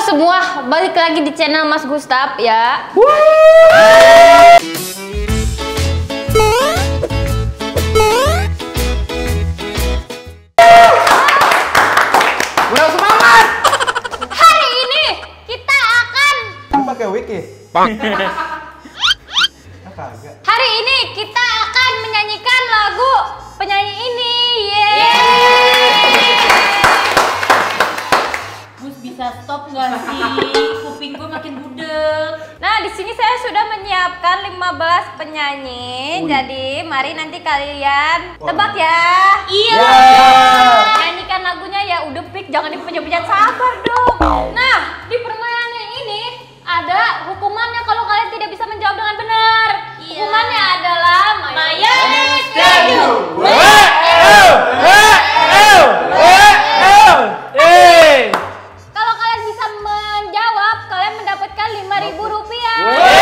semua, balik lagi di channel Mas Gustaf ya. Kurang semangat. Hari ini kita akan Pakai wiki. Hari ini kita akan menyanyikan lagu penyanyi ini. Gus bisa stop nggak sih? Kuping gue makin budek. Nah, di sini saya sudah menyiapkan 15 penyanyi. Jadi, mari nanti kalian tebak ya. Iya. Nyanyikan lagunya ya, udah pik, jangan dipencet-pencet, sabar dong. Nah, di permainan ini ada hukumannya kalau kalian tidak bisa menjawab dengan benar. Iya. Hukumannya adalah Mayonnaise keju. Kalau kalian bisa menjawab, kalian mendapatkan Rp5.000.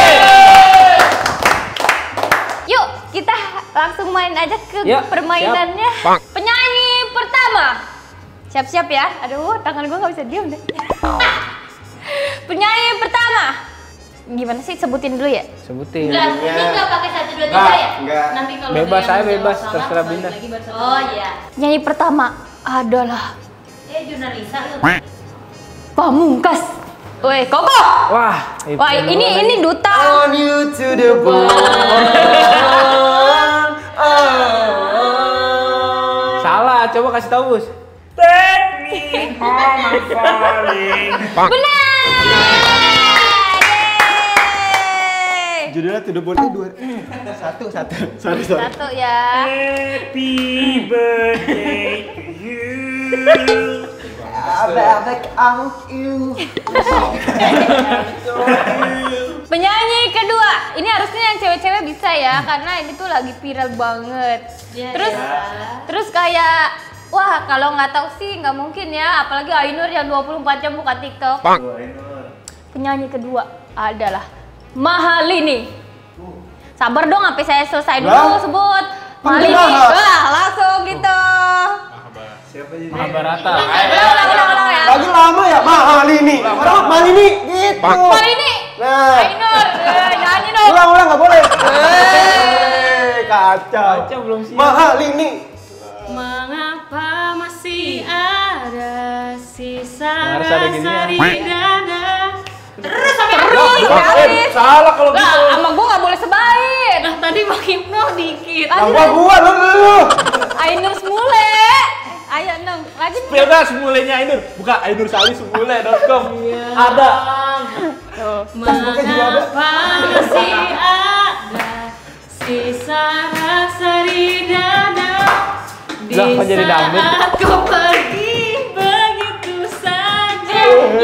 Yuk, kita langsung main aja ke permainannya. Penyanyi pertama. Siap-siap ya. Aduh, tangan gue nggak bisa diem deh. Penyanyi pertama. Gimana sih, sebutin dulu ya? Sebutin. Enggak, ini nggak pakai 1, 2, 3 ya? Enggak. Nanti kalau Bebas, ada saya yang bebas, menjawab terserah salah, Binda. balik lagi baru 1. Oh iya. Penyanyi pertama adalah Jurnalisa lu. Pamungkas. Woi, Koko. Wah, Wah, ini duta. On you to the bone. salah. Coba kasih tahu, Bus. Benar. Yeay. Judulnya to the bone itu satu. Sorry. Satu ya. Happy birthday to you. Penyanyi kedua, ini harusnya yang cewek-cewek bisa ya, karena ini tuh lagi viral banget. Ya, Terus kayak, wah kalau nggak tahu sih nggak mungkin ya, apalagi Ainur yang 24 jam buka TikTok. Penyanyi kedua adalah Mahalini. Sabar dong, sampai saya selesai dulu sebut. Mahalini, wah langsung gitu. Mahabharata. Ulang ya. Lagi lama ya, Mahalini. Mahalini gitu. Mahalini. Nah, Ainur, nyanyi dong. ulang nggak boleh. Kacau. Kacau, belum siap. Mahalini. Mengapa masih ada sisa Harus ada gini rasa ya. di dada? Terus Habis. Salah kalau gitu. Sama gue nggak boleh sebaik. Nah tadi makin no dikit. Gua lu. Ainur Semule. Ayo Neng, lagi. Bebas semulenya Ainur. Buka ainursali.com. Ada. Mengapa masih ada sisa rasa di dada? Di Lah, kok jadi dangdut? saat kau pergi begitu saja.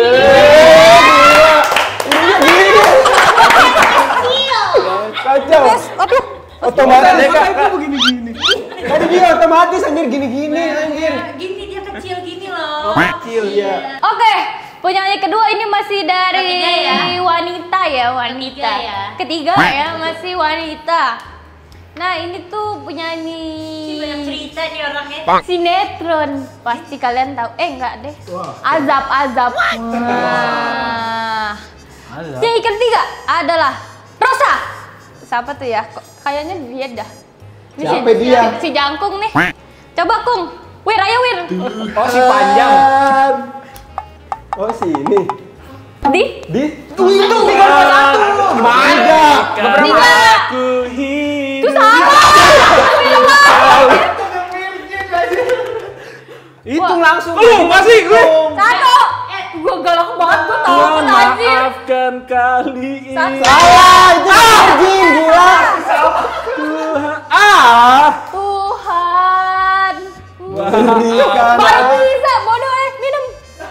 Kacau. Aduh. Otomatis itu begini-gini. Tadi dia otomatis anjir gini-gini anjir. Gini dia kecil gini loh. Kecil ya. Oke, penyanyi kedua ini masih dari Ketiga ya? wanita ya, wanita. Ketiga ya? Ketiga ya, masih wanita. Nah, ini tuh penyanyi Banyak cerita nih orangnya. sinetron. Pasti kalian tahu. Enggak deh. Azab. Wah. Penyanyi ketiga adalah Rosa. Siapa tuh ya? Kayaknya dia dah. Ini Siapa dia? Si Jangkung nih. Coba Kung. Wir, ayo Wir. Oh, si panjang. Oh sini. Di? Itu 321. Manja. Tiga. Aku Itu salah. Hitung langsung. masih gue. Satu. Gue galak banget, gue tau kan anjir. Maafkan kali ini. Salah, itu anjing gila. Tuhan. Berikan. Baru bisa, bodoh minum.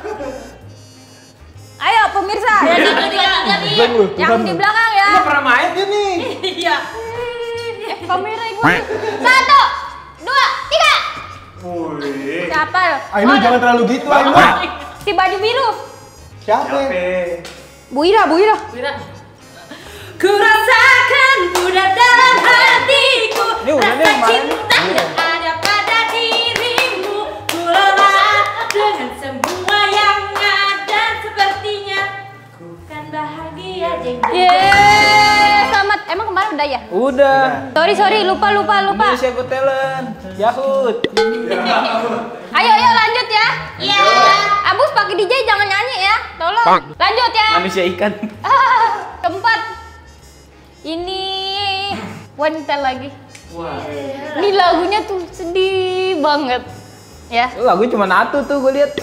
Ayo pemirsa. Yang di belakang ya. Pernah main dia nih. Iya. Kamera gue. 1, 2, 3. Siapa? Ainur jangan terlalu gitu Ainur. Si baju biru. Siapa? Bu Ira. Wira. Ku rasakan udah dalam hatiku. Ini udah nih, Rasa kemarin. cinta yang ada pada dirimu. Ku lelah dengan semua yang ada. Sepertinya Kan bahagia jeng. Yeay, selamat. Emang kemarin udah ya? Udah. Sorry, lupa. Indonesia Got Talent. Yahut. Ayo lanjut ya. Iya. Abus pakai DJ jangan nyanyi ya. Tolong. Lanjut ya. Manusia ikan. Keempat. Ini wanita lagi. Wah. Ini lagunya tuh sedih banget. Ya. Lagu cuma satu tuh gue lihat.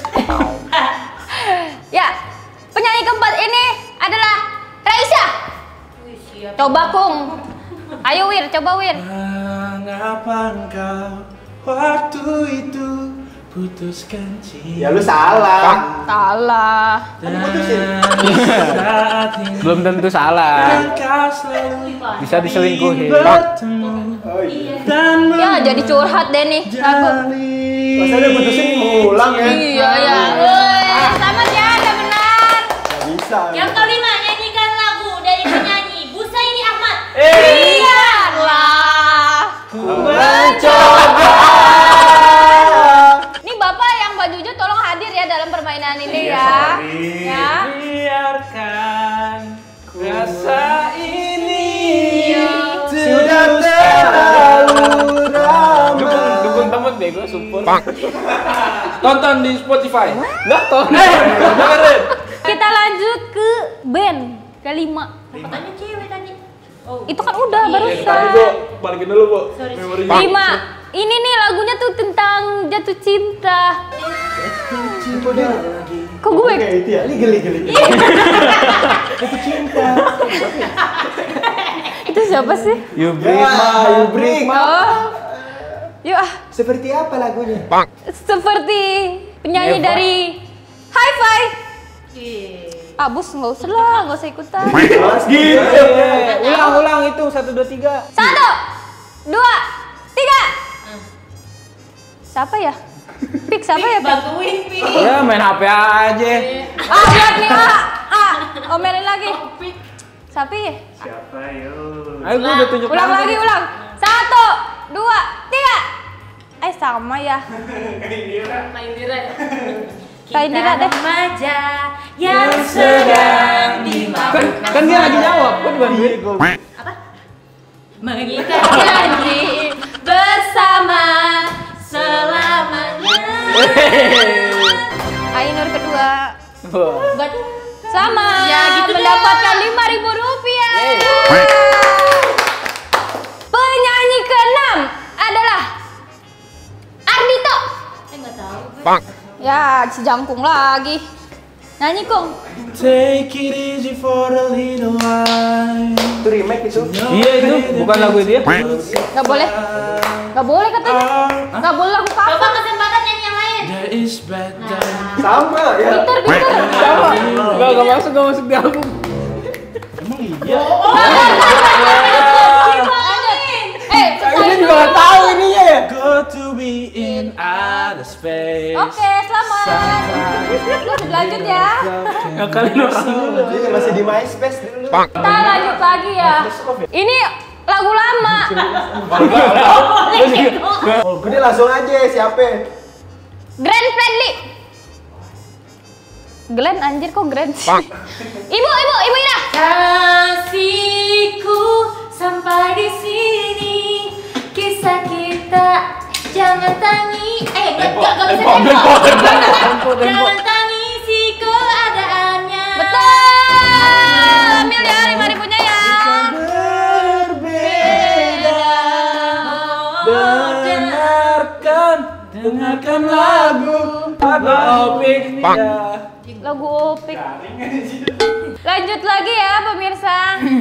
Ya. Penyanyi keempat ini adalah Raisa. Wih, siap. Coba Kung. Ayo Wir, coba Wir. Mengapa engkau waktu itu putuskan Ya cinta? lu salah. Salah. Saat ini Belum tentu salah. engkau selalu Bisa diselingkuhin. bertemu Oh iya. dan Ya jadi curhat deh nih lagu. Masa dia putusin mengulang ya? Iya ya. Woi, selamat ya, udah benar. Gak bisa. Yang kelima, nyanyikan lagu dari penyanyi Busaini Ahmad. Biarlah. Mencoba. Nih Bapak yang baju hijau tolong hadir ya dalam permainan ini ya. Ya. biarkan rasa ini Sudah terlalu ramai. Dukung temen deh gue support. Tonton di Spotify. Nggak tonton. Dengerin. Kita lanjut ke band kelima. Katanya cewek tadi. Oh. Itu kan udah barusan. Tadi Bu, balikin dulu Bu. Sorry. Memori. 5. Ini nih lagunya tuh tentang jatuh cinta. Kok dia? Kok gue? Kayak itu ya? Ini geli. Jatuh cinta. Itu siapa sih? You Ya, you break. Oh. Yuk ah, Seperti apa lagunya? seperti penyanyi Eva. dari Hi-Fi. Ih. Abus nggak usah lah, nggak usah ikutan. Gitu. Ulang itu 1 2 3. 1, 2, 3. Siapa ya? Pik siapa ya? Pik? Bantuin, Pi. Ya main HP aja. Lihat nih omelin lagi. Siapa ya? siapa yo? Ayo gue udah tunjuk. Ulang lagi, ulang. 1, 2, 3. Sama ya. Main dira ya. Kayak Indira deh. Remaja yang sedang dimabuk. Kan dia lagi jawab, gue dibantuin. Apa? Mengikat janji bersama selamanya. Ainur kedua. Buat Sama. Ya, gitu deh. mendapatkan Rp5.000. Penyanyi ke-6 adalah Ardito. nggak tahu gue. Ya, si jangkung lagi. Nyanyi Kung. Take it easy for a little while. Itu remake itu. Iya itu bukan lagu dia. Nggak boleh. Nggak boleh katanya. Nggak boleh lagu Coba cover. kesempatan nyanyi yang lain. There is better. Sama ya. Pinter. Sama. Gak masuk di album. Emang iya? Saya juga nggak tahu ininya ya. Go to be in outer space. Oke, selamat. Lanjut ya. Ngakalin orang. Ini masih di MySpace dulu. Kita lanjut lagi ya. Ini lagu lama. Udah langsung aja siapa? Grand Fredly. Glenn anjir kok Grand sih? Ibu Ira. Kasihku sampai di sini, kisah kita jangan tangis. Gak bisa tempo. Jangan tangisi keadaannya. Betul. Ambil ya 5.000-nya ya. Dengarkan lagu Opik. Lagu Opik. Lanjut lagi ya pemirsa.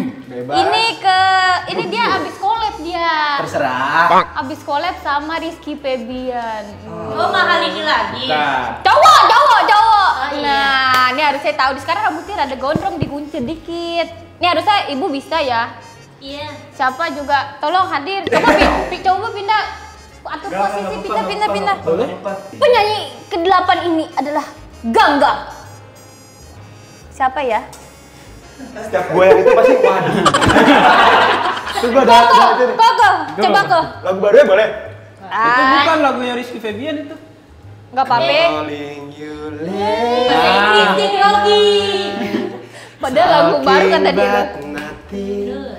Ini dia abis collab dia. Terserah. Abis collab sama Rizky Febian. Oh, mahal ini lagi. Cowok. iya. Nah, ini harusnya tahu. Sekarang rambutnya ada gondrong, digunting dikit. Ini harusnya ibu bisa ya. Iya. Siapa juga, tolong hadir. Coba pindah. Atur posisi, pindah. Penyanyi ke-8 ini adalah Gangga. Siapa ya? Setiap gue yang itu pasti waduh. Itu gue ada itu nih. Koko, coba Ko. Lagu barunya boleh? Itu bukan lagunya Rizky Febian itu. Nggak apa-apa. Calling you late. Kritik Rocky. Padahal lagu baru kata dia. Nothing.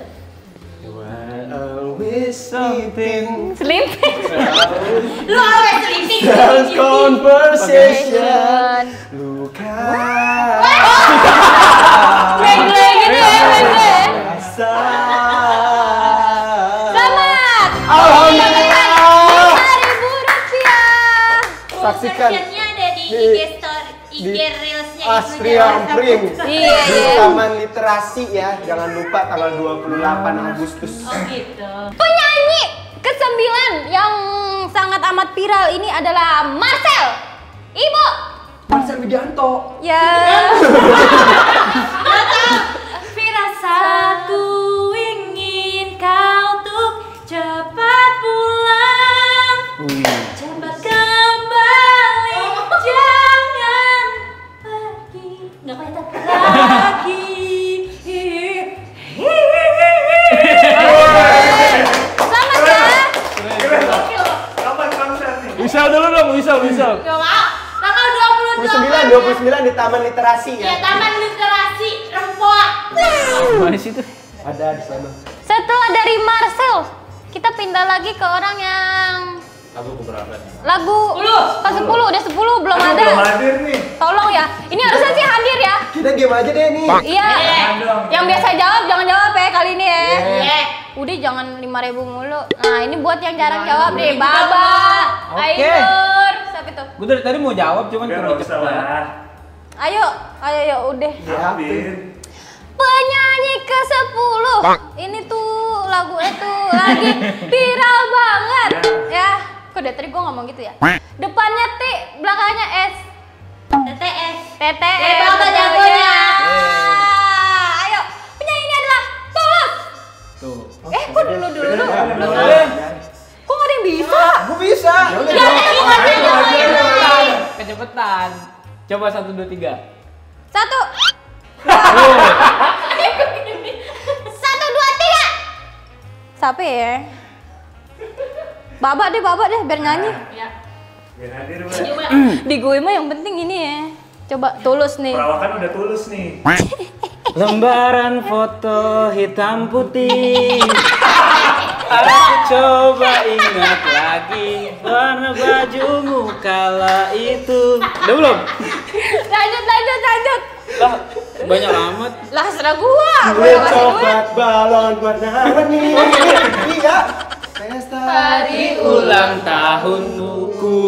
Always sleeping. Sleeping. Lu always sleeping. Self conversation. Luka. Bengre gini ya, bengre. Selamat. Alhamdulillah. Rp5.000. Saksikan. Versionnya ada di IG Story, IG Reels-nya Astria Ampring Iya, di iya. Taman Literasi ya. Jangan lupa tanggal 28 Agustus. Oh gitu. Penyanyi ke-9 yang sangat amat viral ini adalah Marcel. Ibu. Marcel Widianto. Ya. Firasatku ingin kau tuh cepat pulang, cepat kembali, jangan pergi, nggak kelihatan lagi. Selamat ya. Kapan konser nih? Wisal dulu dong, wisal. Gak mau. Tanggal 29 di Taman Literasi Ya, ya. Taman Literasi Rempoa. Mana sih tuh? Ada di sana. Setelah dari Marcel, kita pindah lagi ke orang yang Lagu keberapa? lagu 10. ke-10, udah 10 belum ada. Belum hadir nih. Tolong ya. Ini harusnya sih hadir ya. Kita diam aja deh nih. Iya. Yang biasa jawab jangan jawab ya kali ini ya. Iya. Udah jangan 5.000 mulu. Nah, ini buat yang jarang jawab nih. Baba, Oke. Ainur, siapa itu? Gue dari tadi mau jawab cuman kurang cepet. Ayo, ya udah. Ya, Penyanyi ke-10. Ini tuh lagu itu lagi viral banget ya. Kok dari tadi gue ngomong gitu ya? Depannya T, belakangnya S. TTS. TTS. Ya, Bapak jagonya. Ayo, penyanyi ini adalah Tulus. Tuh. Kok dulu? Kok gak ada yang bisa? Gue bisa. Ya udah. Ya, tadi Cepetan. Kecepatan. Coba 1 2 3. 1 2 3. Siapa ya? Babak deh biar nyanyi. Ya. Coba. Di gue mah yang penting ini ya. Coba Tulus nih. Perawakan udah tulus nih. Lembaran foto hitam putih. Aku coba ingat lagi warna bajumu kala itu. Udah belum? Lanjut. Lah, banyak amat. Lah serah gua. Gue coklat balon warna-warni. Iya. Pesta Hari Ulang tahunku.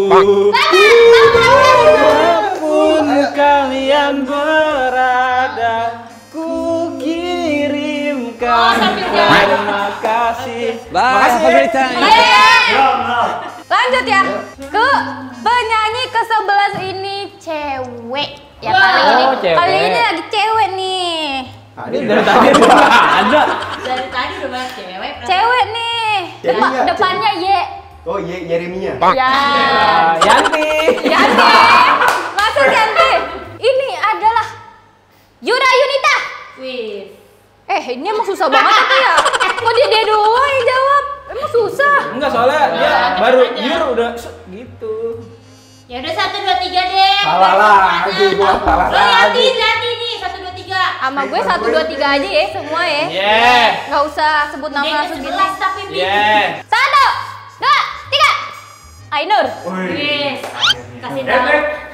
Pun kalian berada, ku kirimkan terima kasih. Yeay. Lanjut ya. Ke penyanyi ke-11 ini cewek. Ya kali ini. Oh, cewek. Kali ini lagi cewek nih. Tadi Dari tadi udah ada. Dari tadi udah banyak cewek. Cewek nih. Ceweknya, Depannya Y. Oh iya, Yeremia. Ya. Yanti. Yanti. Masuk Yanti. Ini adalah Yura Yunita. Wih. Ini emang susah banget itu ya. Kok dia doang yang jawab? Emang susah. Enggak, soalnya dia Nah, baru aja. year udah gitu. Ya udah 1 2 3 deh. Salah lagi, gua salah Lo lagi. liatin nih 1 2 3. Sama gue 1 2 3 aja ya semua ya. Yeah. Nggak usah sebut nama langsung gitu. 11 tapi Yeah. 1 2 3. Ainur. Yes. Kasih tahu.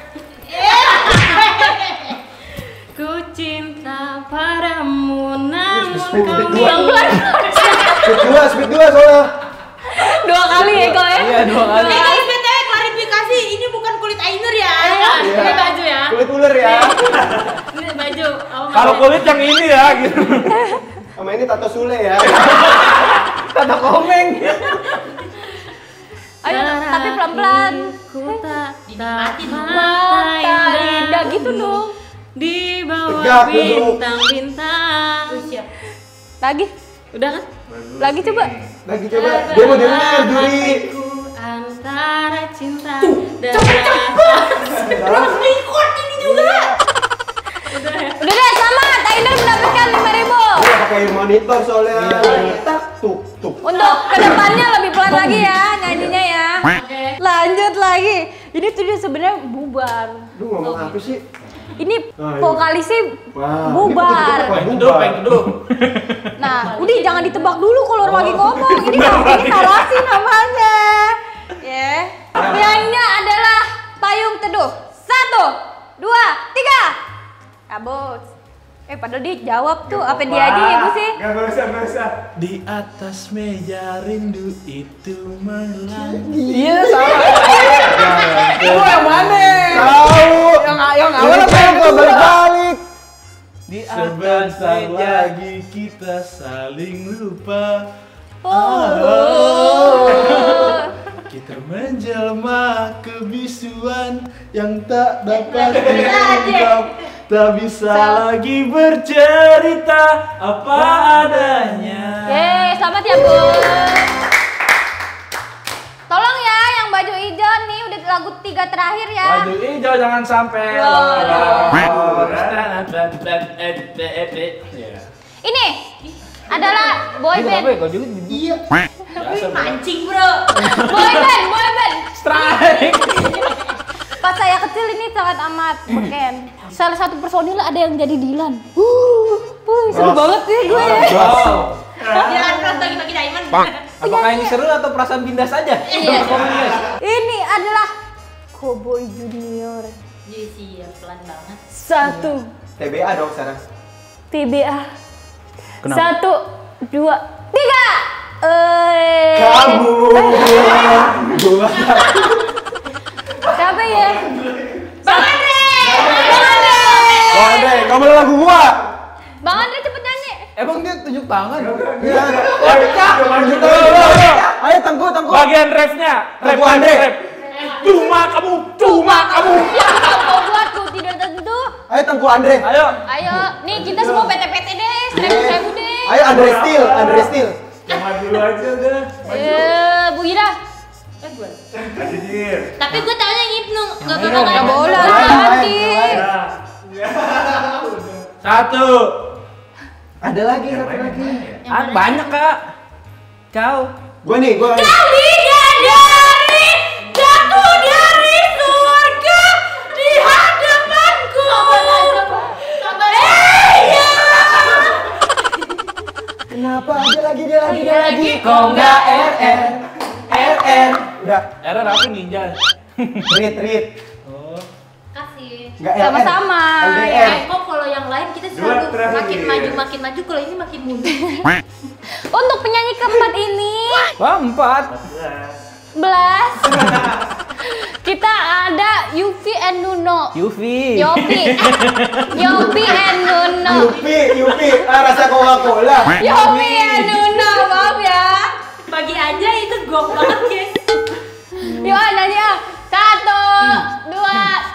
Ku cinta padamu namun kau Pelan-pelan. Speed 2 soalnya. 2 kali ya kok ya. Iya, 2 kali. guys, BTW klarifikasi, ini bukan kulit Ainur ya. Iya. Ini baju ya. Kulit ular ya. Ini baju. Kalau kulit yang ini ya gitu. Sama ini tato Sule ya. Tanda komeng. Ayo, tapi pelan-pelan. Ku tak dinikmatin Mata indah gitu dong. di bawah Tegak dulu. bintang-bintang. Siap. Lagi. Udah kan? Lagi coba. Lagi coba. Dia mau denger juri. Hatiku antara cinta dan rasa. Record ini juga. Udah deh, selamat. Ainur mendapatkan 5.000. Dia pakai monitor soalnya. Tak tuk. Untuk kedepannya lebih pelan lagi ya nyanyinya ya. Oke. Lanjut lagi. Ini tuh dia sebenarnya bubar. Lu ngomong apa sih? ini Oh, iya. vokalisnya Wah, bubar. ini bubar. Pengen teduh. Nah, udah jangan ditebak dulu kalau orang lagi ngomong. Ini narasi namanya. Ya. Pilihannya adalah Payung Teduh. 1, 2, 3. Kabut. Padahal dia jawab tuh apa dia aja ya Bu sih? Gak usah. Di atas meja rindu itu melangit. Iya salah. Lu yang mana? Tahu. Yang Awal awal apa yang gua balik-balik? Di Sebentar lagi kita saling lupa. Kita menjelma kebisuan yang tak dapat diungkap. Tak bisa lagi bercerita apa adanya. Selamat ya Bu. Tolong ya yang baju hijau nih udah lagu 3 terakhir ya. Baju hijau jangan sampai. Ini adalah boy band. Iya. Mancing bro. Boy band. Strike. Pas saya kecil ini sangat amat beken. Salah satu personil ada yang jadi Dilan. Seru banget nih gue ya. Wow. Jangan terus bagi-bagi diamond. Apakah ini seru atau perasaan pindah saja? Iya. Ini adalah Cowboy Junior. Jadi siap pelan banget. 1 TBA dong sekarang. TBA. Kenapa? 1, 2, 3. Kamu. Gua. Siapa ya? Bang Andre. Wah, Andre, kamu lagu gua. Bang Andre cepet nyanyi. Emang dia tunjuk tangan? Iya. Ayo tengku. Bagian refnya. Lagu Andre. Cuma kamu. Ya kau buatku tidak tentu. Ayo tengku Andre. Ayo, nih kita semua PT-PT deh, seribu deh. Ayo Andre Steel. Dulu aja udah. Bu Ira. Gue. Anjir. Tapi gue taunya yang Ibnu. Gak boleh nanti. Satu. Ada lagi satu lagi. Banyak kak. Kau. Gua nih. Bidadari jatuh dari surga di hadapanku. Iya. Kenapa ada lagi dia lagi? Kok nggak RR. Udah. Error apa ninja? Read. Kasih. Enggak Sama-sama. LDR. Kok kalau yang lain kita selalu makin maju, kalau ini makin mundur. Untuk penyanyi keempat ini, Wah, 4. Belas. Kita ada Yufi and Nuno. Yufi. Yopi and Nuno. Yupi. Rasa Coca-Cola. Yopi and Nuno, maaf ya. Pagi aja itu gok banget guys. Yuk nyanyi ah. 1, 2,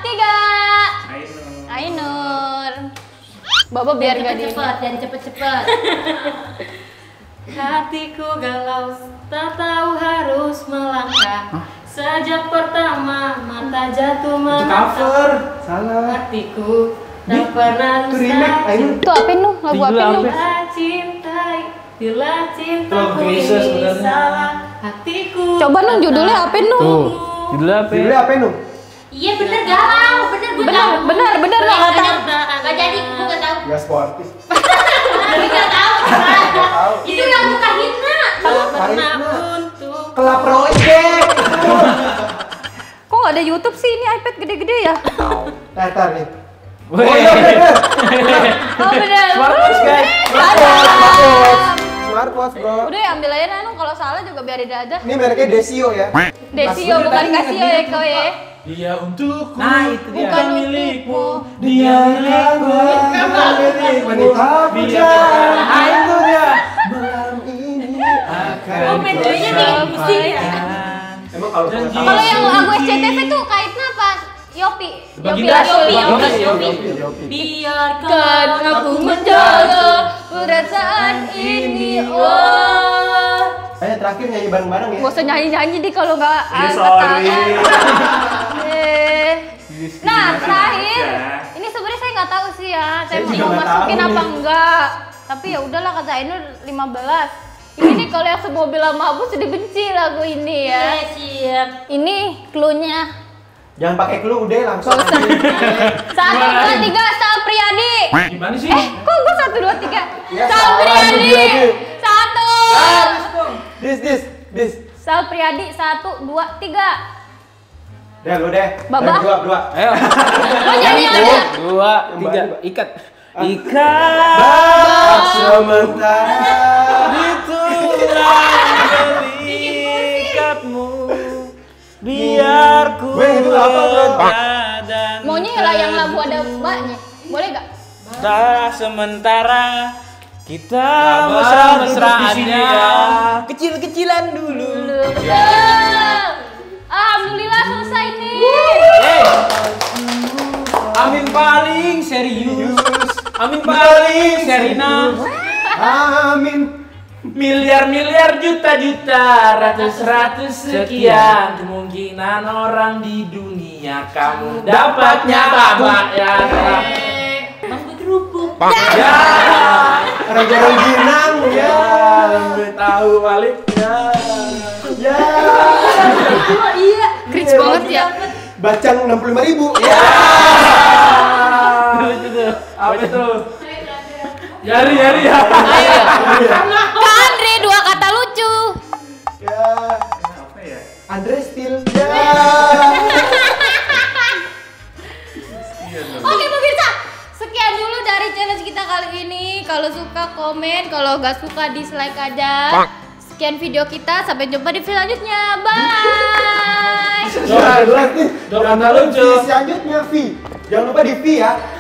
3. Ainur. Bapak biar gak di. Jangan cepet-cepet. Hatiku galau, tak tahu harus melangkah. Sejak pertama mata jatuh menatap. Salah. Hatiku tak pernah Itu remake, Ainur. Itu apa nu? Lagu apa nu? Bila cintai, bila cintaku Itu bisa ini sebenarnya. salah. Hatiku. Coba nu judulnya apa nu? Judulnya apa? Judulnya apa nu? Iya bener galau, bener gue tahu. Bener nu. Gak jadi, gue gak tahu. Gak sportif. Gue gak tahu. Itu lagu Kahitna. Tak pernah Kahitna. untuk. Kelap Project. Kok gak ada YouTube sih? Ini iPad gede-gede ya? Tar nih. Wih. Oh iya bener. Oh bener. Smartwatch guys. Smartwatch bro. Udah ya ambil aja Nanu, kalau salah juga biarin aja. Ini mereknya Desio ya. Desio bukan Casio ya kau ya. Dia untukku. Nah, itu dia. Bukan milikmu. Dia milikku. Wanita Biar. Nah, itu dia. malam ini Oh medleynya bikin pusing ya. Emang kalau Kalau yang lagu SCTV tuh kaitnya apa? Yopi. Baginda. Yopi. Biarkan Kan aku menjaga perasaan ini. Oh. Ayo terakhir nyanyi bareng-bareng ya. Gak usah nyanyi-nyanyi di kalau nggak sorry. Nah terakhir, ini sebenarnya saya nggak tahu sih ya, saya Saya juga mau nggak masukin tahu apa nih. enggak. Tapi ya udahlah kata Ainur 15. Ini nih kalau yang semobil sama Abu sudah benci lagu ini ya. Iya siap. Ini cluenya Jangan pakai clue, udah langsung Gak usah. aja. 1, 2, 3, Sal Priadi. Gimana sih? Kok gue 1, 2, 3? Ya, Sal salah, Priadi. Priadi. 1. This. Sal Priadi 1, 2, 3. Deh, lu deh. Baba. Dua. Ayo. Lo nyanyi aja. 2, 3, ikat. Bak Ikat sementara di tulang belikatmu, biar ku Weh, itu apa, Bro? dan Maunya lah yang lagu ada mbaknya. Boleh gak? sementara kita mesra-mesraannya. kecil-kecilan dulu. Alhamdulillah selesai nih. Amin paling serius. Amin paling Serina. Amin. Miliar-miliar juta-juta, ratus-ratus sekian kemungkinan orang di dunia kamu dapatnya babak ya. Bang gue kerupuk. Ya, Orang-orang ginang ya. gue tahu baliknya. Ya. Iya, cringe banget ya. Bacang 65.000. Ya. Apa itu? Yari ya. Ayo. Kak Andre 2 kata lucu. Ya. Apa ya? Andre Steel. Ya. Oke pemirsa, sekian dulu dari challenge kita kali ini. Kalau suka komen, kalau nggak suka dislike aja. Sekian video kita, sampai jumpa di video selanjutnya. Bye. Jelas nih. Dua kata lucu. Selanjutnya V. Jangan lupa di V ya.